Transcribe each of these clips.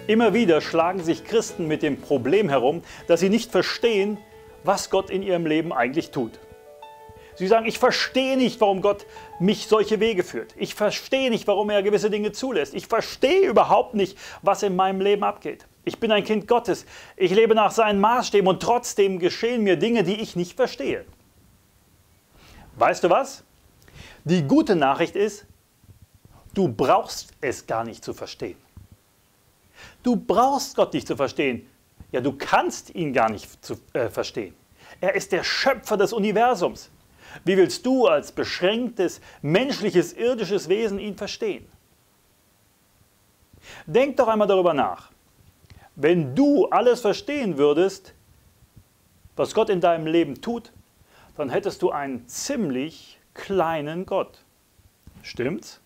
Immer wieder schlagen sich Christen mit dem Problem herum, dass sie nicht verstehen, was Gott in ihrem Leben eigentlich tut. Sie sagen, ich verstehe nicht, warum Gott mich solche Wege führt. Ich verstehe nicht, warum er gewisse Dinge zulässt. Ich verstehe überhaupt nicht, was in meinem Leben abgeht. Ich bin ein Kind Gottes. Ich lebe nach seinen Maßstäben und trotzdem geschehen mir Dinge, die ich nicht verstehe. Weißt du was? Die gute Nachricht ist, du brauchst es gar nicht zu verstehen. Du brauchst Gott nicht zu verstehen. Ja, du kannst ihn gar nicht verstehen. Er ist der Schöpfer des Universums. Wie willst du als beschränktes, menschliches, irdisches Wesen ihn verstehen? Denk doch einmal darüber nach. Wenn du alles verstehen würdest, was Gott in deinem Leben tut, dann hättest du einen ziemlich kleinen Gott. Stimmt's?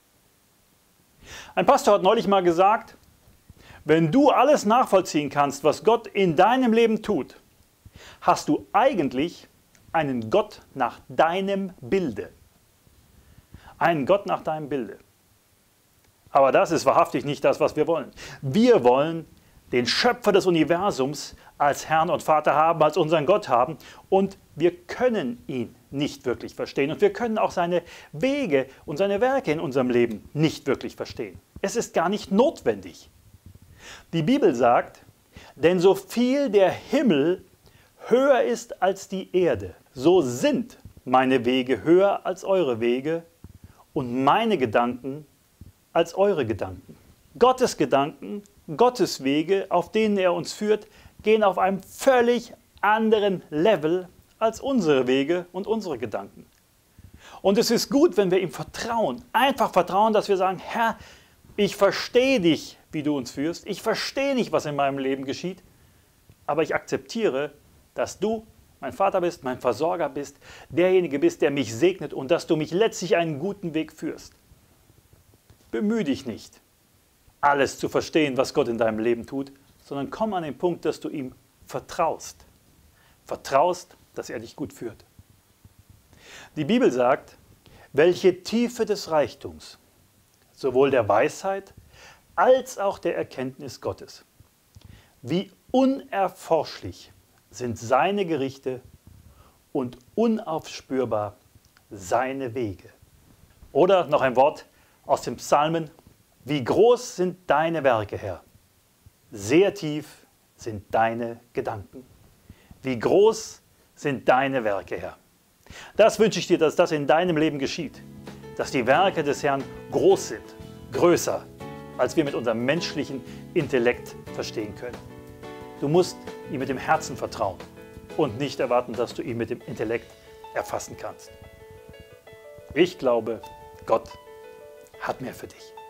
Ein Pastor hat neulich mal gesagt, wenn du alles nachvollziehen kannst, was Gott in deinem Leben tut, hast du eigentlich einen Gott nach deinem Bilde. Einen Gott nach deinem Bilde. Aber das ist wahrhaftig nicht das, was wir wollen. Wir wollen den Schöpfer des Universums als Herrn und Vater haben, als unseren Gott haben, und wir können ihn nicht wirklich verstehen und wir können auch seine Wege und seine Werke in unserem Leben nicht wirklich verstehen. Es ist gar nicht notwendig. Die Bibel sagt, denn so viel der Himmel höher ist als die Erde, so sind meine Wege höher als eure Wege und meine Gedanken als eure Gedanken. Gottes Gedanken, Gottes Wege, auf denen er uns führt, gehen auf einem völlig anderen Level als unsere Wege und unsere Gedanken. Und es ist gut, wenn wir ihm vertrauen, einfach vertrauen, dass wir sagen, Herr, ich verstehe dich, wie du uns führst, ich verstehe nicht, was in meinem Leben geschieht, aber ich akzeptiere, dass du mein Vater bist, mein Versorger bist, derjenige bist, der mich segnet und dass du mich letztlich einen guten Weg führst. Bemühe dich nicht, alles zu verstehen, was Gott in deinem Leben tut, sondern komm an den Punkt, dass du ihm vertraust. Vertraust, dass er dich gut führt. Die Bibel sagt, welche Tiefe des Reichtums, sowohl der Weisheit als auch der Erkenntnis Gottes. Wie unerforschlich sind seine Gerichte und unaufspürbar seine Wege. Oder noch ein Wort aus dem Psalmen, wie groß sind deine Werke, Herr. Sehr tief sind deine Gedanken. Wie groß sind deine Werke, Herr. Das wünsche ich dir, dass das in deinem Leben geschieht. Dass die Werke des Herrn groß sind, größer, als wir mit unserem menschlichen Intellekt verstehen können. Du musst ihm mit dem Herzen vertrauen und nicht erwarten, dass du ihn mit dem Intellekt erfassen kannst. Ich glaube, Gott hat mehr für dich.